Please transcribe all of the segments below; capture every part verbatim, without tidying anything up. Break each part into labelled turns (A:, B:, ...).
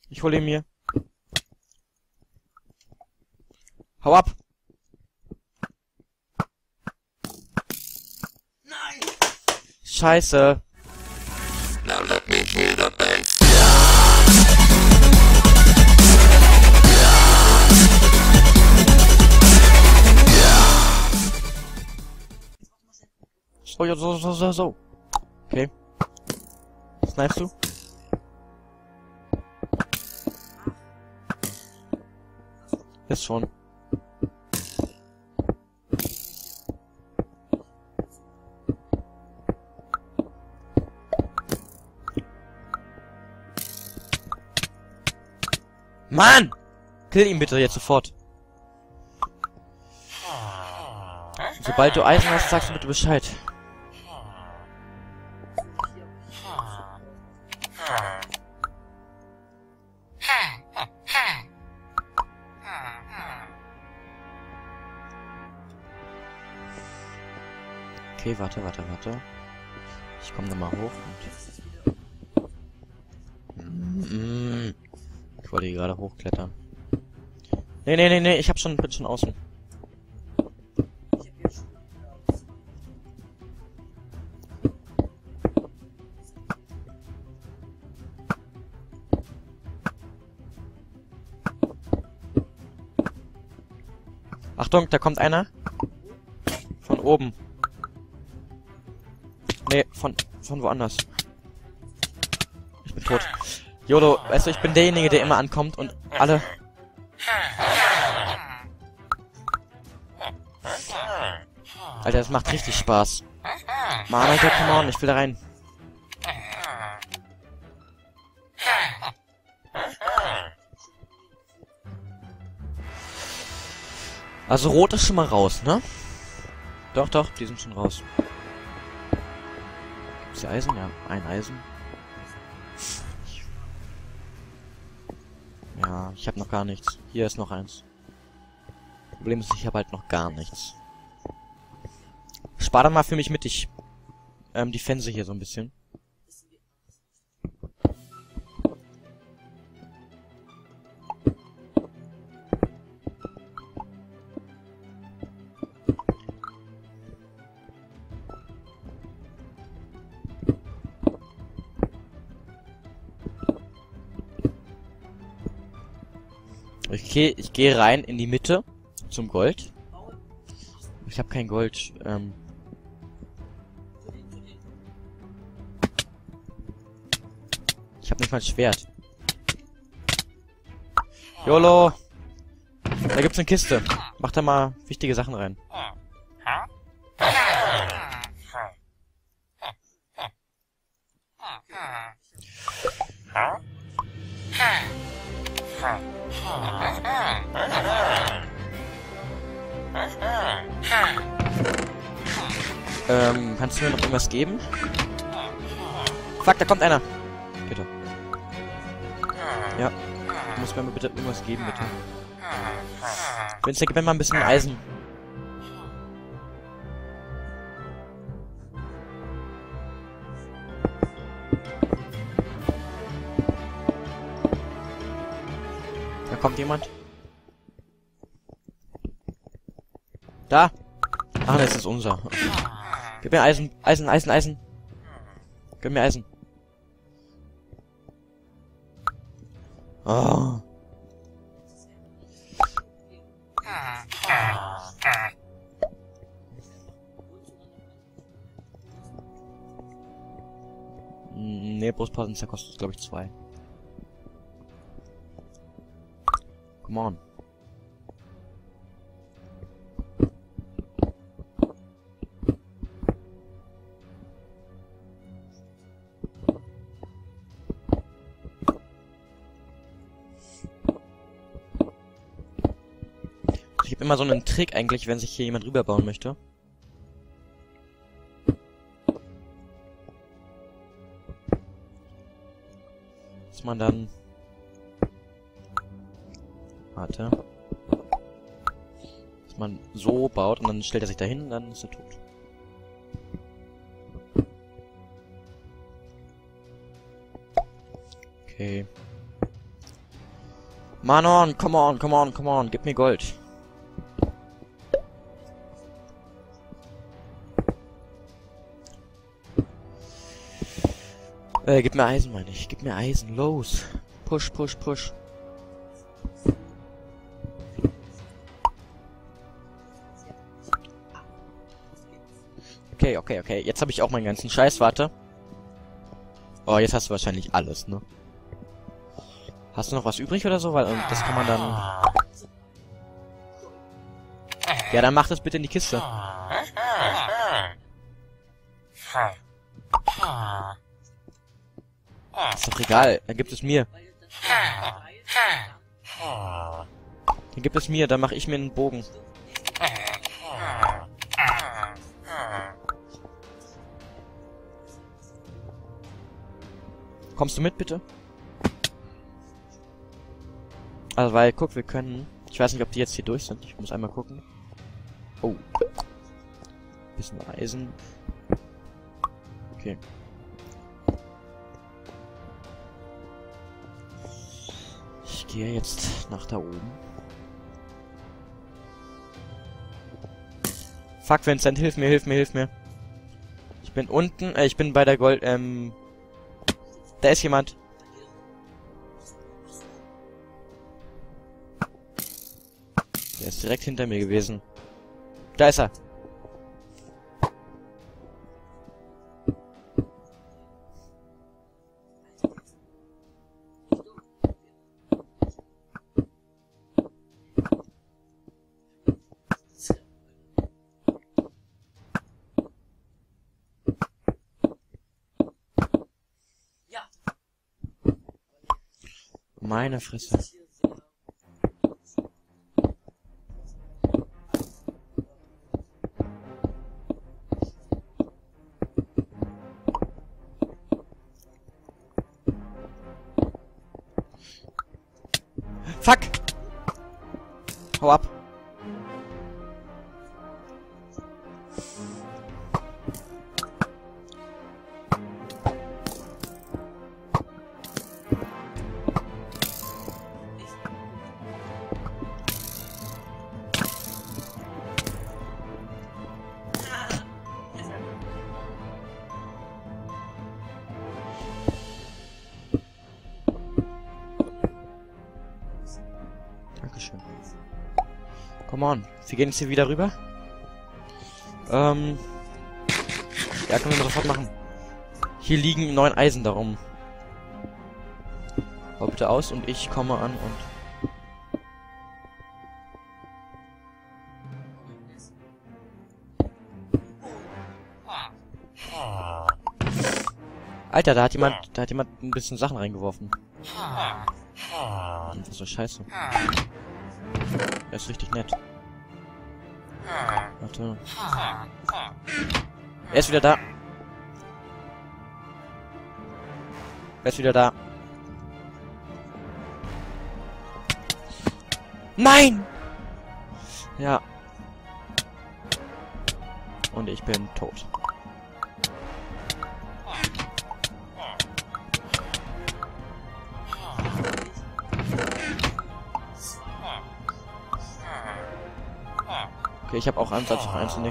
A: Ich hole ihn mir. Hau ab!
B: Nein!
A: Scheiße!
C: Now let me hear the bass.
A: So, ja, so, so, so, so. Okay. Snipest du? Ist schon. Mann! Kill ihn bitte jetzt sofort. Sobald du Eisen hast, sagst du bitte Bescheid. Okay, warte, warte, warte. Ich komme da mal hoch und... Mm, ich wollte hier gerade hochklettern. Nee, nee, nee, nee, ich hab schon, bin schon außen. Achtung, da kommt einer. Von oben. Nee, von, von woanders. Ich bin tot. YOLO, weißt du, ich bin derjenige, der immer ankommt und alle... Alter, das macht richtig Spaß. Mann, Alter, come on, ich will da rein. Also rot ist schon mal raus, ne? Doch, doch, die sind schon raus. Gibt's hier Eisen? Ja, ein Eisen. Ja, ich habe noch gar nichts. Hier ist noch eins. Problem ist, ich habe halt noch gar nichts. Spar da mal für mich mit, ich ähm, die Fenster hier so ein bisschen. Okay, ich gehe rein in die Mitte zum Gold. Ich habe kein Gold. Ähm ich habe nicht mal ein Schwert. YOLO! Da gibt's eine Kiste. Mach da mal wichtige Sachen rein. Ähm, kannst du mir noch irgendwas geben? Fuck, da kommt einer. Bitte. Ja. Du musst mir mal bitte irgendwas geben, bitte. Winston, gib mir mal ein bisschen Eisen. Da kommt jemand. Da. Ah, das ist unser. Gib mir Eisen, Eisen, Eisen, Eisen. Gib mir Eisen. Oh. Nee, Brustpanzer kostet, glaube ich, zwei. Come on. Ich habe immer so einen Trick eigentlich, wenn sich hier jemand rüberbauen möchte. Dass man dann... Warte. Dass man so baut und dann stellt er sich dahin und dann ist er tot. Okay. Manon, come on, come on, come on, gib mir Gold. Äh, gib mir Eisen, meine ich. Gib mir Eisen, los. Push, push, push. Okay, okay, okay. Jetzt habe ich auch meinen ganzen Scheiß, warte. Oh, jetzt hast du wahrscheinlich alles, ne? Hast du noch was übrig oder so? Weil ähm, das kann man dann... Ja, dann mach das bitte in die Kiste. Ist doch egal, dann gibt es mir. Dann gibt es mir, dann mache ich mir einen Bogen. Kommst du mit, bitte? Also, weil, guck, wir können... Ich weiß nicht, ob die jetzt hier durch sind. Ich muss einmal gucken. Oh. Bisschen Eisen. Okay. Ich gehe jetzt nach da oben. Fuck, Vincent, hilf mir, hilf mir, hilf mir. Ich bin unten, äh, ich bin bei der Gold, ähm... Da ist jemand. Der ist direkt hinter mir gewesen. Da ist er. Meine Fresse. Fuck! Hau ab! Dankeschön. Come on. Wir gehen jetzt hier wieder rüber. Ähm. Ja, können wir mal sofort machen. Hier liegen neun Eisen darum. Hau bitte aus und ich komme an und... Alter, da hat jemand, da hat jemand ein bisschen Sachen reingeworfen. Das ist so scheiße. Er ist richtig nett. Warte. Er ist wieder da. Er ist wieder da. Nein! Ja. Und ich bin tot. Okay, ich habe auch Ansatz noch einzunehmen.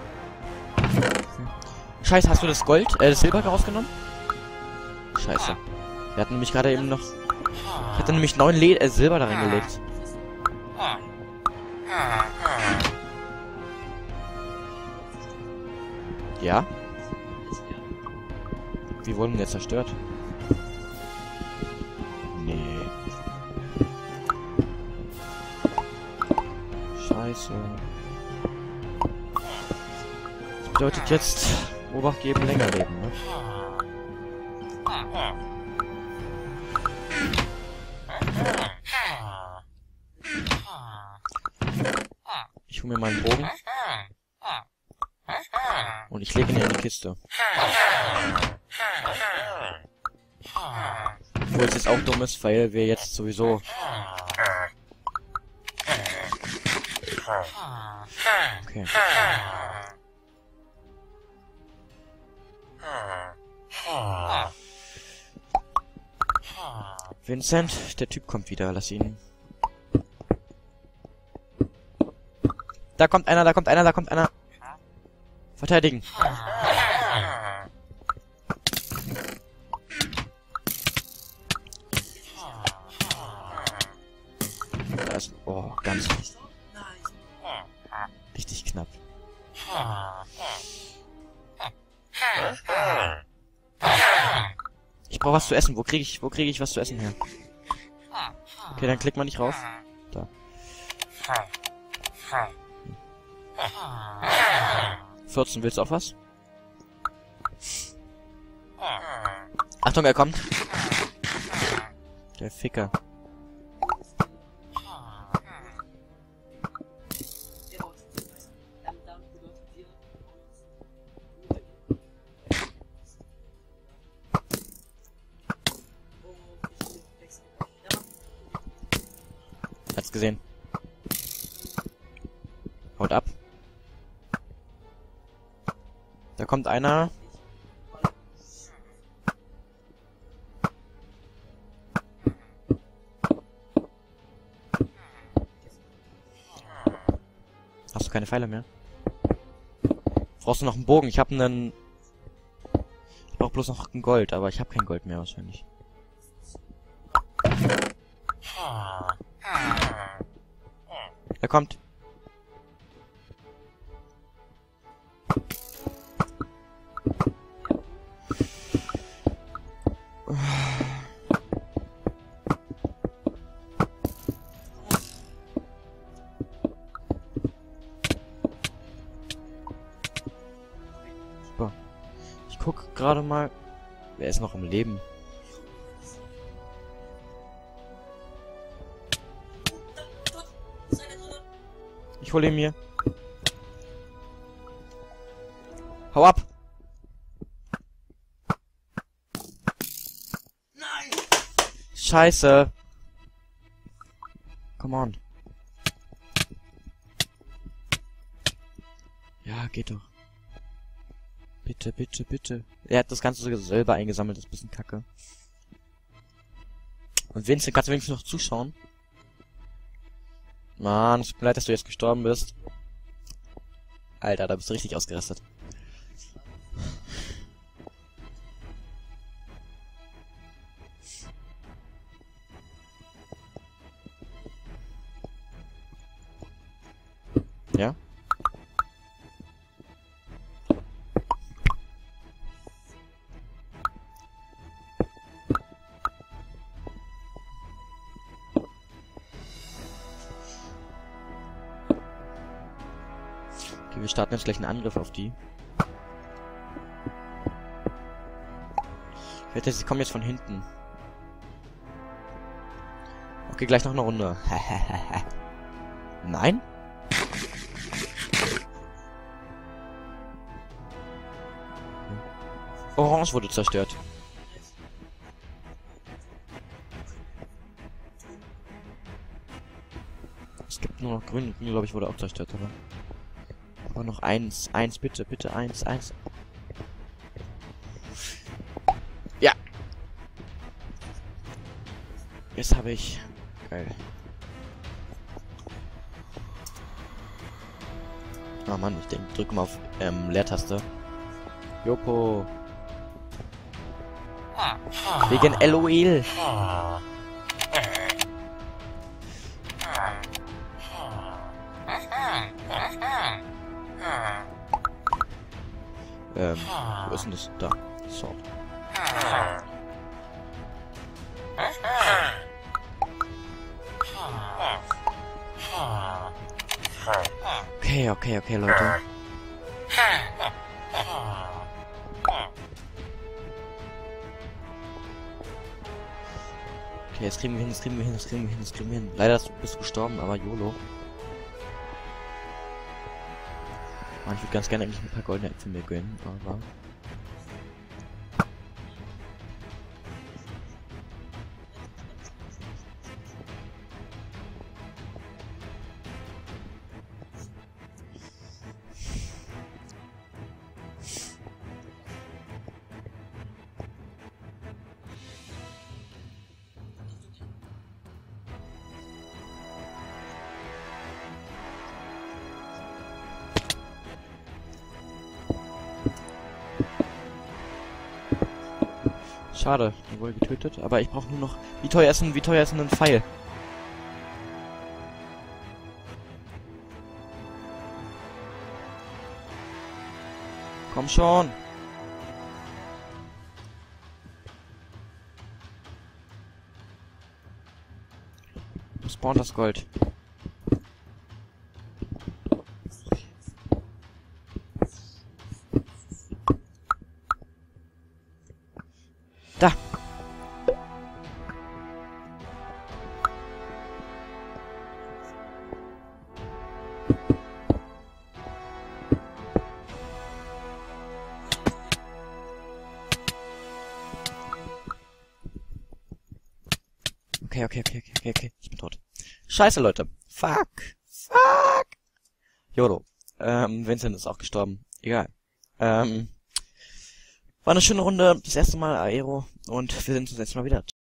A: Scheiße, hast du das Gold, äh, das Silber rausgenommen? Scheiße. Wir hatten nämlich gerade eben noch... Ich hatte nämlich neun Le äh, Silber da reingelegt. Ja? Wie wurden jetzt zerstört? Nee. Scheiße. Das bedeutet jetzt Obacht geben, länger leben, ne? Ich hole mir meinen Bogen. Und ich lege ihn in die Kiste. Obwohl es jetzt auch dumm ist, weil wir jetzt sowieso... Okay. Vincent, der Typ kommt wieder, lass ihn. Da kommt einer, da kommt einer, da kommt einer. Verteidigen. Da ist, oh, ganz richtig knapp. Ich brauche was zu essen. Wo kriege ich, wo kriege ich was zu essen her? Okay, dann klick mal nicht rauf. Da. vierzehn, willst du auch was? Achtung, er kommt. Der Ficker. Hat's gesehen. Haut ab. Da kommt einer. Hast du keine Pfeile mehr? Brauchst du noch einen Bogen? Ich habe einen... Ich brauche bloß noch ein Gold, aber ich habe kein Gold mehr wahrscheinlich. Er kommt. Super. Ich guck gerade mal. Wer ist noch im Leben? Ich hole ihn mir. Hau ab! Nein! Scheiße! Come on. Ja, geht doch. Bitte, bitte, bitte. Er hat das Ganze sogar selber eingesammelt, das ist ein bisschen kacke. Und Vincent, kannst du wenigstens noch zuschauen? Mann, es tut mir leid, dass du jetzt gestorben bist. Alter, da bist du richtig ausgerastet. Ja? Okay, wir starten jetzt gleich einen Angriff auf die. Ich wette, sie kommen jetzt von hinten. Okay, gleich noch eine Runde. Nein? Orange wurde zerstört. Es gibt nur noch grün. Grün, glaube ich, wurde auch zerstört, aber... Aber noch eins. Eins, bitte, bitte, eins, eins. Ja. Jetzt habe ich... Geil. Oh Mann, ich denke, drücke mal auf ähm, Leertaste. Jopo. Wegen LOL. Ähm, wo ist denn das? Da. So. Okay, okay, okay, Leute. Okay, jetzt kriegen wir hin, jetzt kriegen wir hin, jetzt kriegen wir hin, jetzt kriegen wir hin. Leider bist du gestorben, aber YOLO. Mann, ich würde ganz gerne eigentlich ein paar goldene Äpfel mir gönnen, aber... Schade, die wurde getötet. Aber ich brauche nur noch... Wie teuer ist ein, wie teuer ist denn ein Pfeil? Komm schon. Wo spawnt das Gold? Da. Okay, okay, okay, okay, okay, ich bin tot. Scheiße, Leute. Fuck. Fuck. Jolo. Ähm, Vincent ist auch gestorben. Egal. Ähm, war eine schöne Runde. Das erste Mal Aero. Und wir sehen uns das nächste Mal wieder.